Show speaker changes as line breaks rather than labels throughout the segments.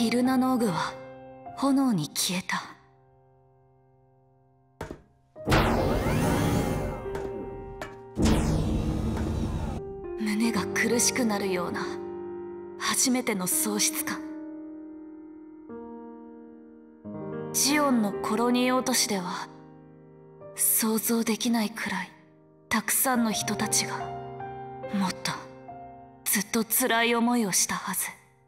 ティルナノーグは炎に消えた。胸が苦しくなるような初めての喪失感。ジオンのコロニー落としでは想像できないくらいたくさんの人たちがもっとずっと辛い思いをしたはず。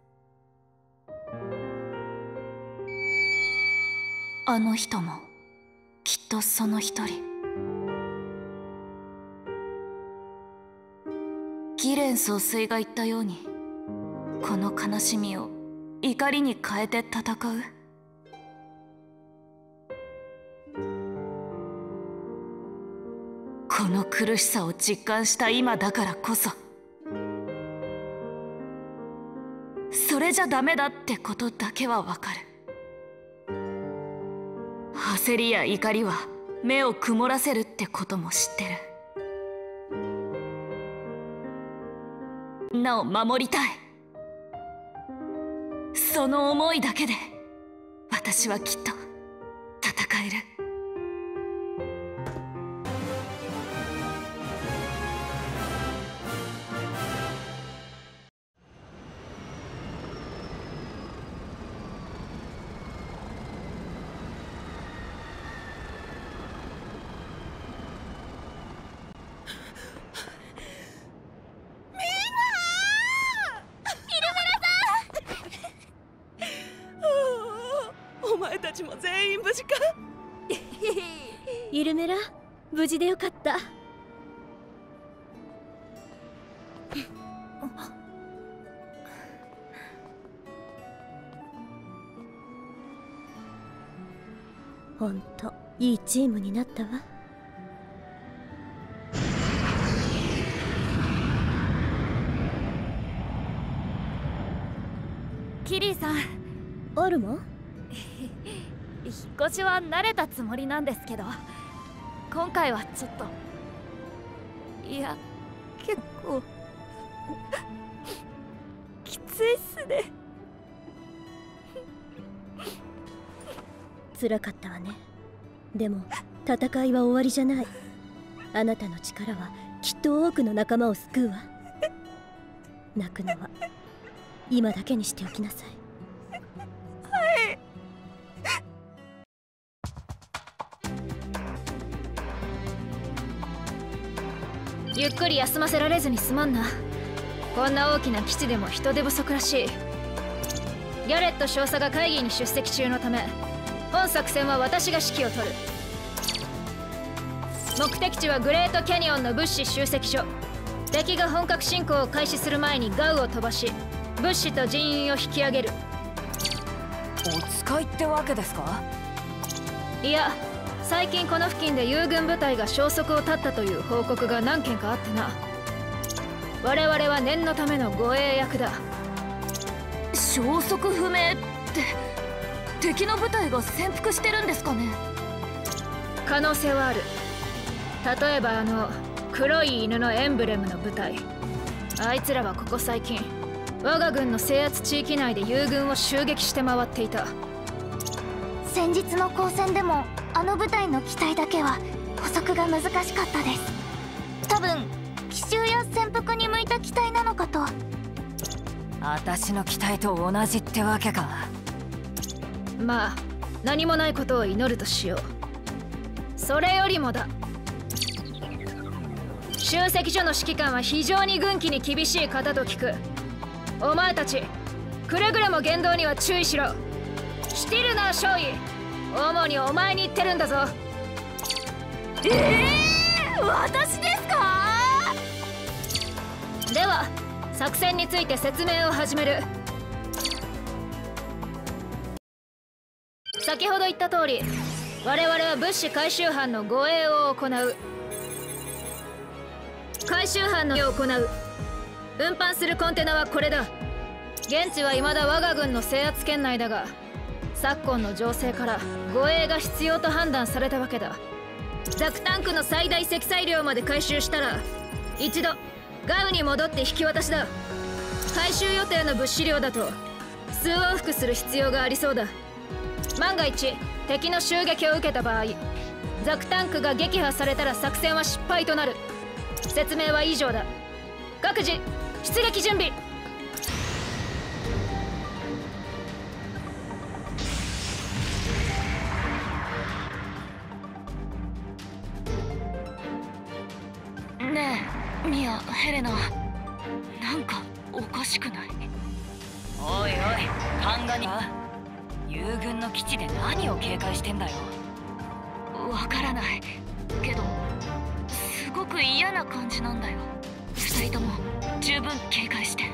あの人もきっとその一人。ギレン総帥が言ったように、この悲しみを怒りに変えて戦う。この苦しさを実感した今だからこそ、それじゃダメだってことだけはわかる。焦りや怒りは目を曇らせるってことも知ってる。みんなを守りたい。その思いだけで私はきっと戦える。
イルメラ、無事でよかった。ほんといいチームになったわ。
キリーさん、
あるもん
引っ越しは慣れたつもりなんですけど、今回はちょっと、いや結構きついっすね。
辛かったわね。でも戦いは終わりじゃない。あなたの力はきっと多くの仲間を救うわ。泣くのは今だけにしておきなさい。
ゆっくり休ませられずにすまんな。こんな大きな基地でも人手不足らしい。ギャレット少佐が会議に出席中のため、本作戦は私が指揮を執る。目的地はグレートキャニオンの物資集積所。敵が本格侵攻を開始する前にガウを飛ばし、物資と人員を引き上げる。
お使いってわけですか？
いや、最近この付近で友軍部隊が消息を絶ったという報告が何件かあってな。我々は念のための護衛役だ。
消息不明って敵の部隊が潜伏してるんですかね？
可能性はある。例えばあの黒い犬のエンブレムの部隊。あいつらはここ最近我が軍の制圧地域内で友軍を襲撃して回っていた。
先日の交戦でもあの部隊の機体だけは捕捉が難しかったです。多分奇襲や潜伏に向いた機体なのかと。
私の機体と同じってわけか。
まあ何もないことを祈るとしよう。それよりもだ、集積所の指揮官は非常に軍紀に厳しい方と聞く。お前たちくれぐれも言動には注意しろ。シュティルナー少尉、主にお前に言ってるんだぞ。
私ですか？
では作戦について説明を始める。先ほど言った通り、我々は物資回収班の護衛を行う。回収班の行う。運搬するコンテナはこれだ。現地は未だ我が軍の制圧圏内だが、昨今の情勢から護衛が必要と判断されたわけだ。ザクタンクの最大積載量まで回収したら一度ガウに戻って引き渡しだ。回収予定の物資量だと数往復する必要がありそうだ。万が一敵の襲撃を受けた場合、ザクタンクが撃破されたら作戦は失敗となる。説明は以上だ。各自出撃準備。
ねえミア、ヘレナ、なんかおかしくない？
おいおい、カンガニは友軍の基地で何を警戒してんだよ。
わからないけどすごく嫌な感じなんだよ。二人とも十分警戒して。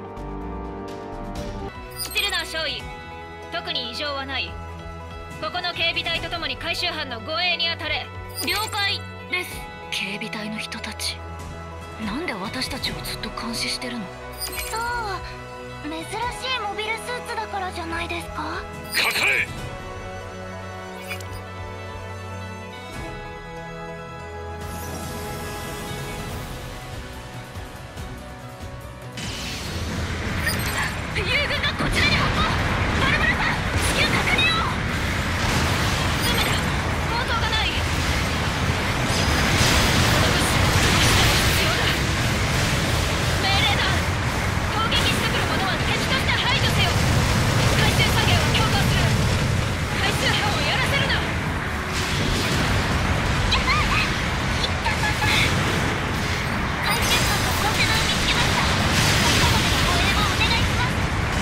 スティルナー少尉、特に異常はない。ここの警備隊とともに回収班の護衛に当たれ。
了解です。警備隊の人たち、なんで私たちをずっと監視してるの？
そう、珍しいモビルスーツだからじゃないですか？
かかれ。
友軍がこちらに発砲。バルバラさん、至急確認を。
ダメだ、応答がない。必要だ。命令だ。攻撃してくる者は敵として排除せよ。回収作業を強化する。回収班をやらせるな。
やばい、行ったぞ。回収班のコンテナを見つけました。明日までの護衛をお願いします。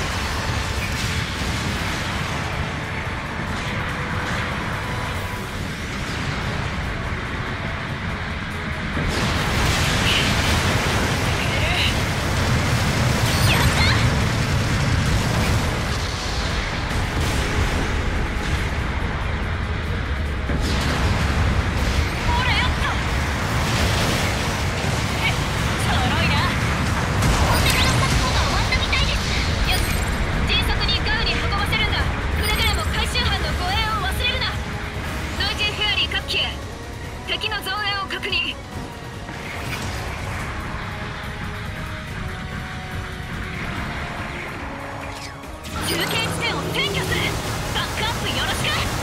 敵の増援を確認。中継地点を占拠する。バックアップよろしく。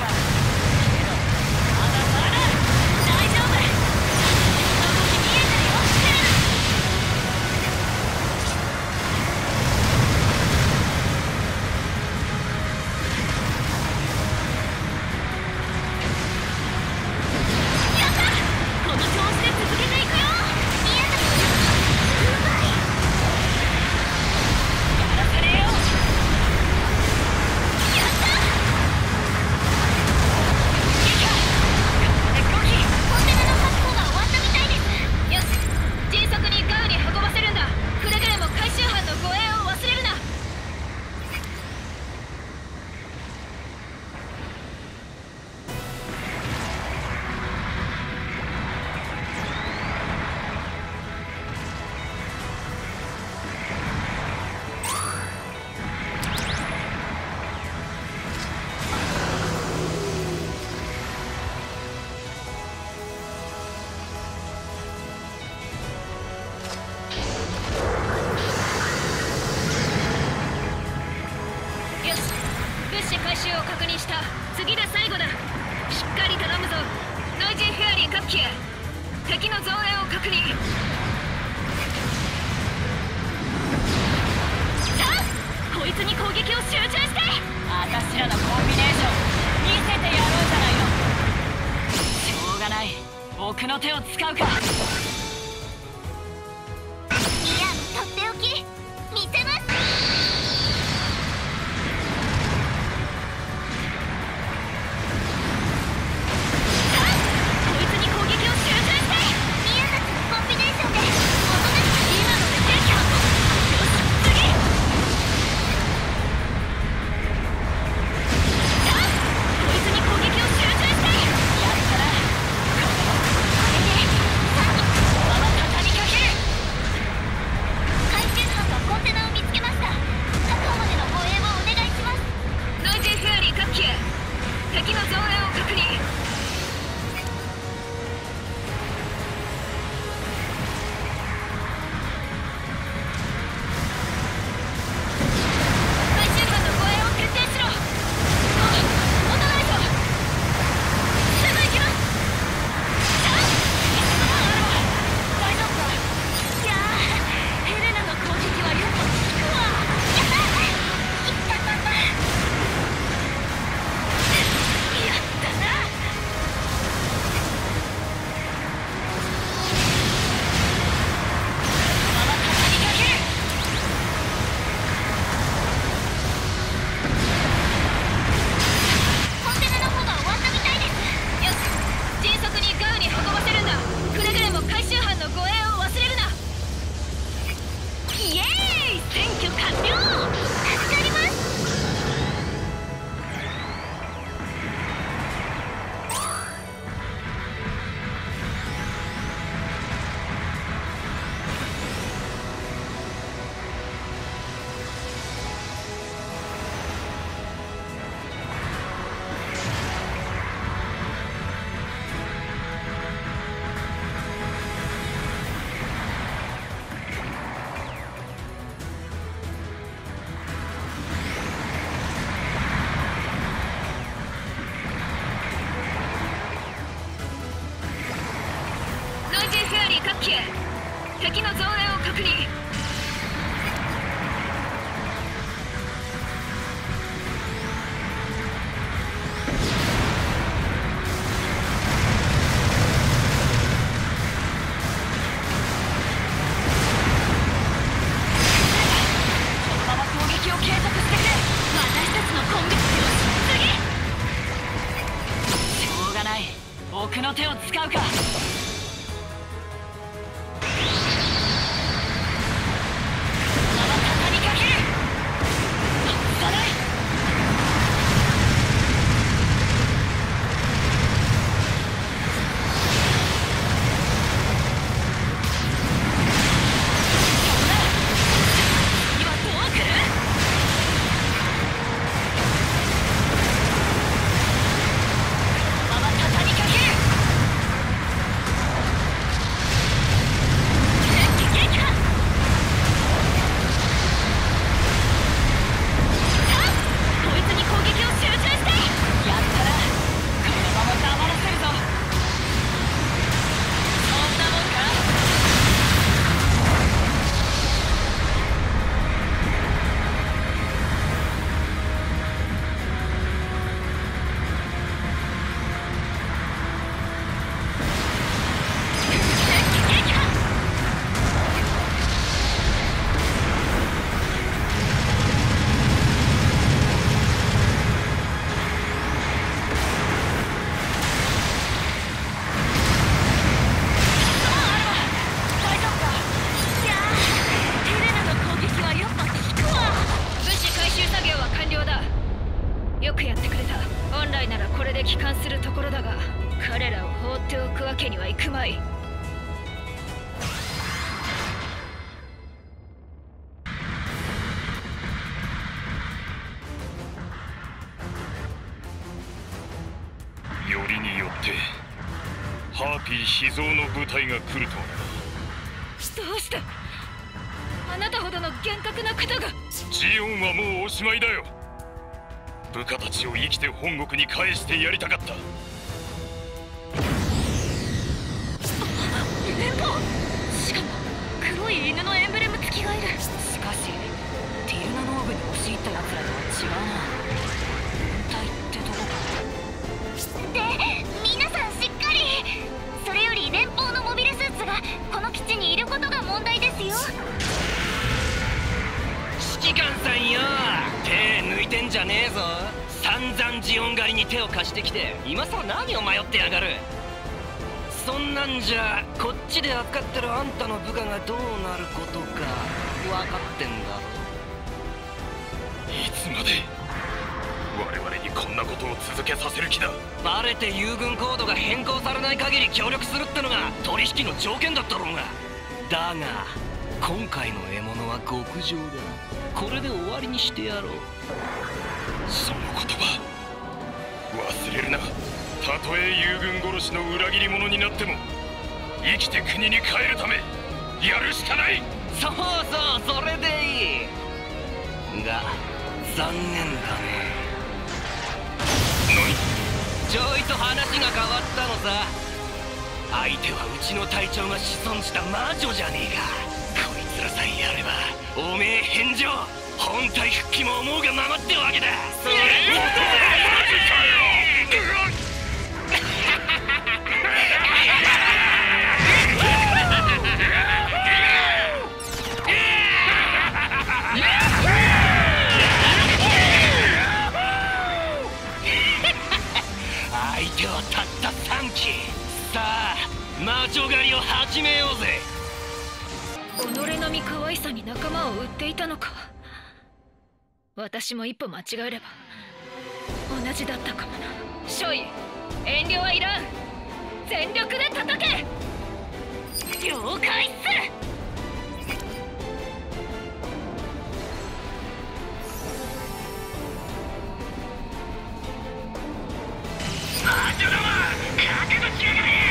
か。けどまだまだ大丈夫。動き見えてるよ。やった。この調子で続けていくよ。やらせねえよ。やった。いいか。ここで動き。
コンテナの確保が終わったみたいです。
よし、迅速にガウに運ばせるんだ。くれぐれも回収班の護衛を忘れるな。よし、物資回収を確認した。次で最後だ。しっかり頼むぞ。ノイジーフェアリー各機へ。敵の増援を確認。さあ、こいつに攻撃を集中して。
あたしらのコンビネーション見せてやろうじゃないの。しょうがない、僕の手を使うか。
いや、とっておき見せます。
こいつに攻撃を集中して。
宮たちのコンビネーションでおとなしく
今ので全キャン。よし、次。さあ、こいつに攻撃を集中して。
やるから。
あれで
このまま畳みかける。
回収班がコンテナを見つけました。確保までの護衛をお願いします。
ノイジーフェアリー各機へ。敵の増援を確認。回収班の護衛を徹底しろ。持たないぞ。すぐ行きます。さあ、
大丈夫か。いやー、ヘレナの攻撃はやっぱ効くわ。
やったいったったった。
やったな。このまま畳みかける。
コンテナの方が終わったみたいです。
よし、迅速にガウに運ばせるんだ。くれぐれも回収班の護衛を忘れるな。イエーイ、占拠完了。
助かります。
ノイジーフェアリー各機へ。敵の増援を確認。
このまま攻撃を継続してくれ。私たちのコンビ。よし、次。しょうがない、僕の手を使うか。このまま畳みかける。外さない。そんな。次はどう来る。このまま畳みかける。
よくやってくれた。本来ならこれで帰還するところだが、彼らを放っておくわけにはいくまい。
よりによってハーピー秘蔵の部隊が来るとは。
どうしてあなたほどの厳格な方が。
ジオンはもうおしまいだよ。部下たちを生きて本国に返してやりたかった。
連邦、しかも黒い犬のエンブレム付きがいる。
しかしディルナノーブに押し入った奴らとは違うな。軍隊ってどこか。
で、皆さんしっかり。それより連邦のモビルスーツがこの基地にいることが問題ですよ。
指揮官さんよ、手抜いてんじゃねえぞ。散々ジオン狩りに手を貸してきて、今さら何を迷ってやがる。そんなんじゃこっちで扱ってるあんたの部下がどうなることか分かってんだろ。
いつまで我々にこんなことを続けさせる気だ。
バレて友軍コードが変更されない限り協力するってのが取引の条件だったろうが。だが今回の獲物は極上だ。これで終わりにしてやろう。
その言葉忘れるな。たとえ友軍殺しの裏切り者になっても生きて国に帰るためやるしかない。
そうそう、それでいいが残念だね。ちょいと話が変わったのさ。相手はうちの隊長が子孫した魔女じゃねえか。こいつらさえやればおめえ返上、本体復帰も思うがままってわけだ。それ相手はたった3機。さあ魔女狩りを始めようぜ。
己の身可愛さに仲間を売っていたのか。私も一歩間違えれば同じだったかもな。少尉、遠慮はいらん。全力で叩け。
了解っす。
魔女ども覚悟しやがれ。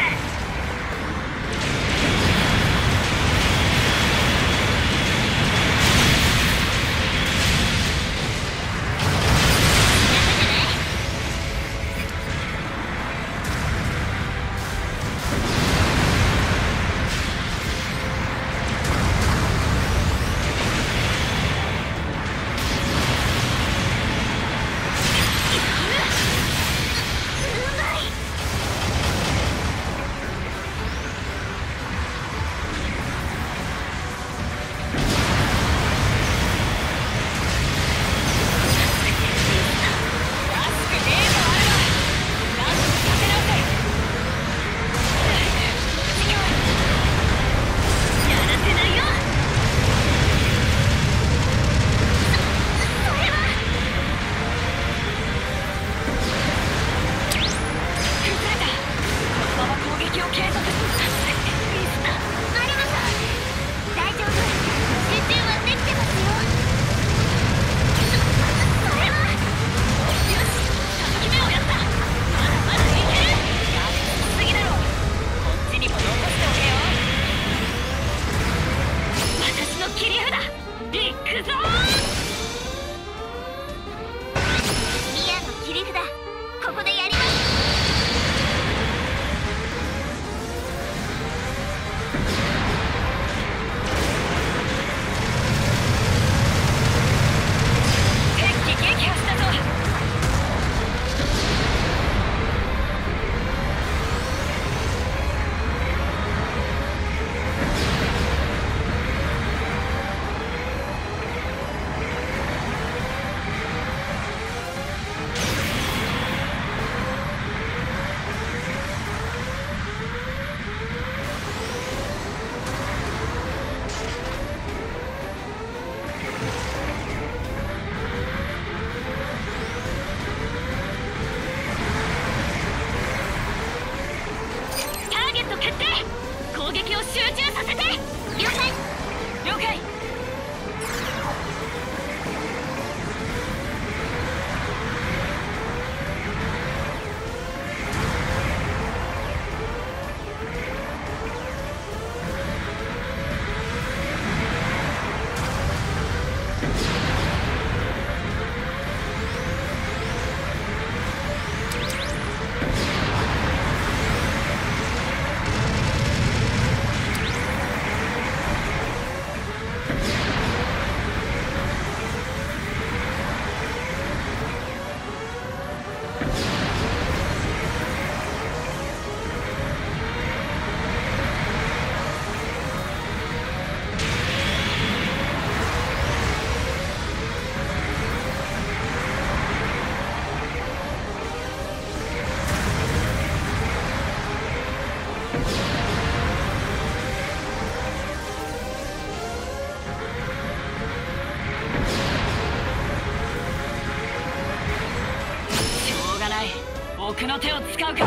僕の手を使うか。こ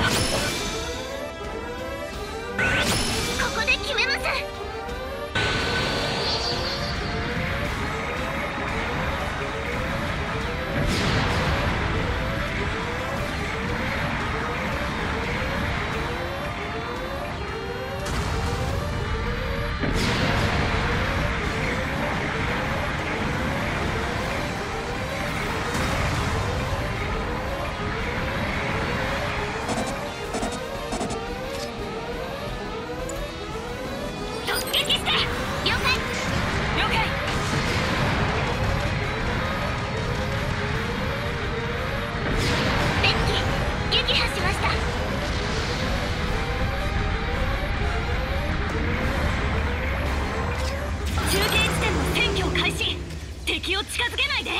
こで決めます。
敵を近づけないで。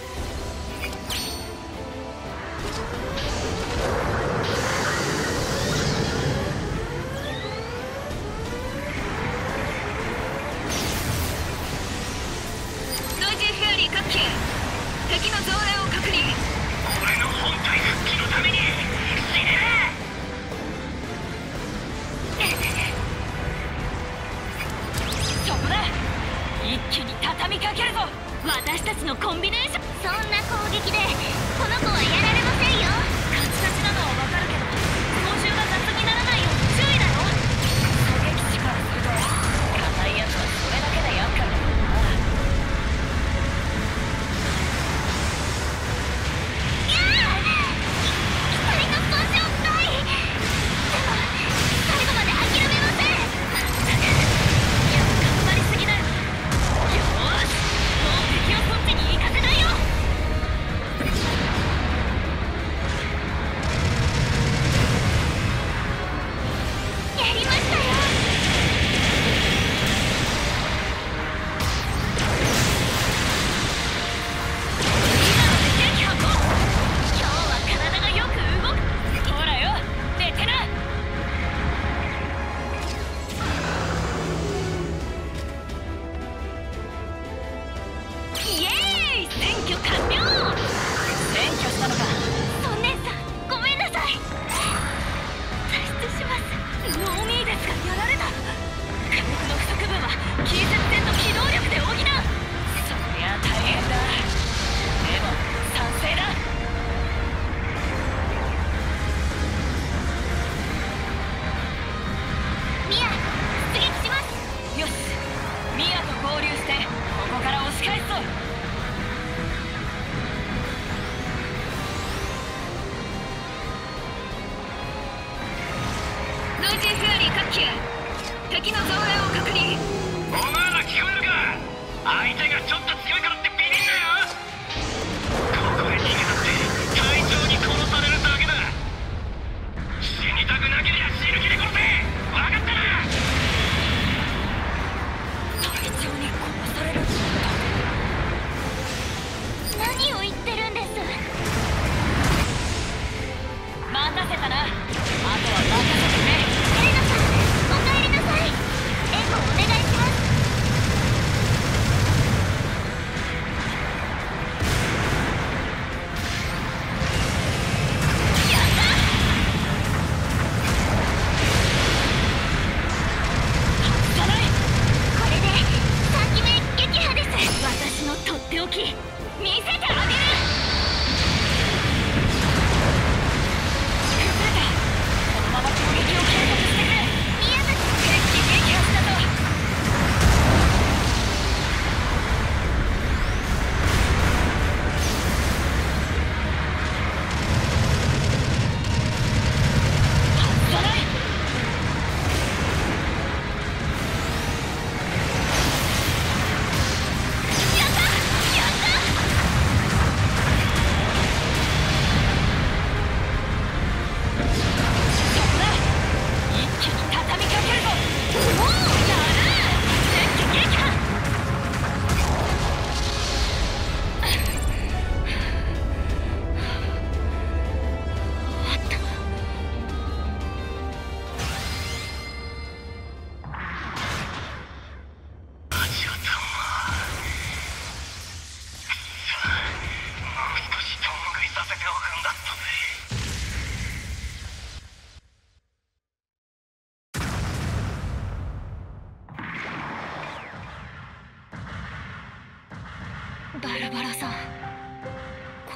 ノイジーフェアリー各機敵の増援を確認。
俺の本体復帰のために死ね。
そこだ。一気に畳みかけるぞ。私たちのコンビネーション。
そんな攻撃でこの子はやられませんよ。
カチカチなのはわかるけど操縦が雑にならないように注意だよ。狙撃手からすると硬いやつはそれだけで厄介だよな。
機体の損傷深い。でも最後まで諦めません。
いや頑張りすぎだよ。よーし、もう敵をそっちに行かせないよ。
やりましたよ。
今ので撃破も。今日は体がよく動く。ほらよ、寝てな。イエーイ、占拠完了。占拠したのか。
ソン姉さんごめんなさい。脱出します。
ノーミーですがやられた。火力の不足分は近接戦の機動力で補う。そりゃ大変だ。でも賛成だ。
ミア出撃します。
よし、ミアと合流してここから押し返すぞ。
ノイジーフェアリー各機敵の増援を確認。
お前ら聞こえるか。相手がちょっと強いからってビビんなよ。ここへ逃げたって隊長に殺されるだけだ。死にたくなけりゃ死ぬ気で殺せ。分かったな。
隊長に殺される。
何を言ってるんです。
待たせたな。あとは任せてくれ。
エレナさんお帰りなさい。援護お願いします。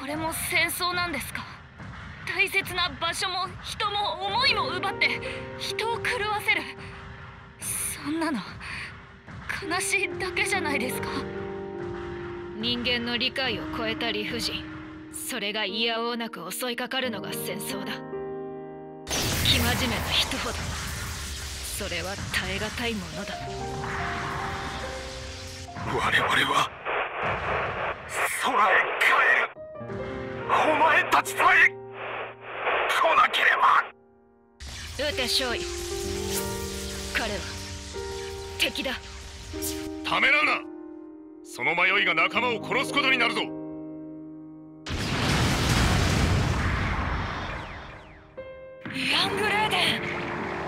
れも戦争なんですか？大切な場所も人も思いも奪って人を狂わせる。そんなの悲しいだけじゃないですか。
人間の理解を超えた理不尽、それが嫌おうなく襲いかかるのが戦争だ。生真面目な人ほどそれは耐え難いものだ。
我々は空へ帰る。お前たちさえ来なければ。
撃て少尉、彼は敵だ。
ためらうな。その迷いが仲間を殺すことになるぞ。
ヤングレーデン。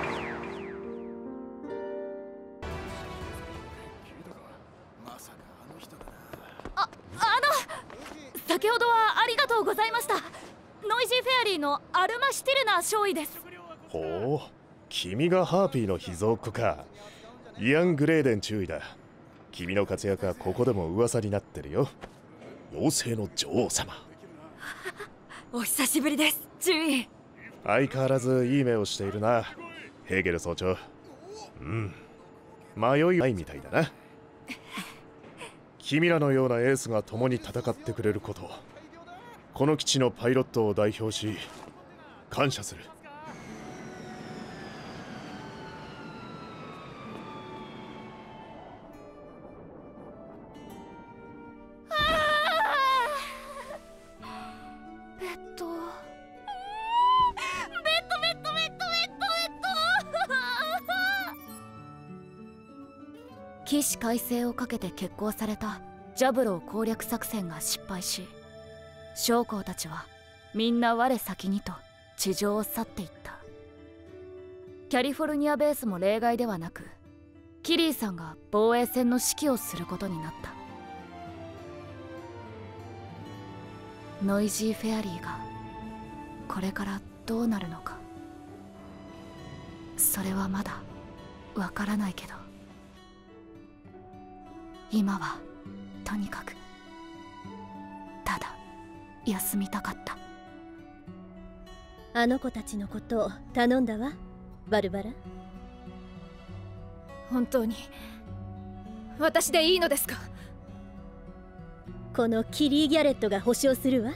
先ほどはありがとうございました。ノイジーフェアリーのアルマ・シュティルナー少尉です。
ほう、君がハーピーの秘蔵っ子か。イアン・グレーデン注意だ。君の活躍はここでも噂になってるよ。妖精の女王様。
お久しぶりです、注意。
相変わらずいい目をしているな、ヘーゲル総長。迷いないみたいだな。君らのようなエースが共に戦ってくれること、この基地のパイロットを代表し感謝する。起死回生をかけて決行されたジャブロー攻略作戦が失敗し、将校たちはみんな我先にと地上を去っていった。キャリフォルニアベースも例外ではなく、キリーさんが防衛戦の指揮をすることになった。ノイジーフェアリーがこれからどうなるのか、それはまだわからないけど、今はとにかくただ休みたかった。
あの子たちのことを頼んだわ、バルバラ。
本当に私でいいのですか？
このキリー・ギャレットが保証するわ。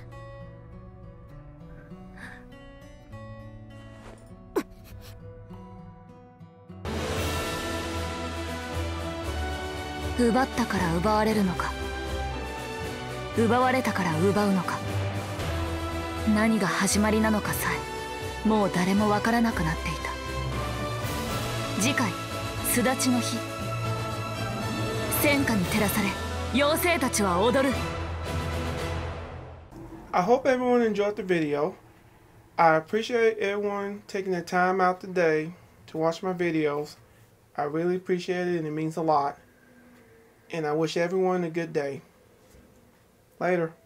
奪ったから奪われるのか、奪われたから奪うのか、何が始まりなのかさえもう誰もわからなくなっていた。次回巣立ちの日、戦火に照らされ妖精たちは踊る。
I hope everyone enjoyed the video. I appreciate everyone taking the time out today to watch my videos. I really appreciate it and it means a lot. And I wish everyone a good day. Later.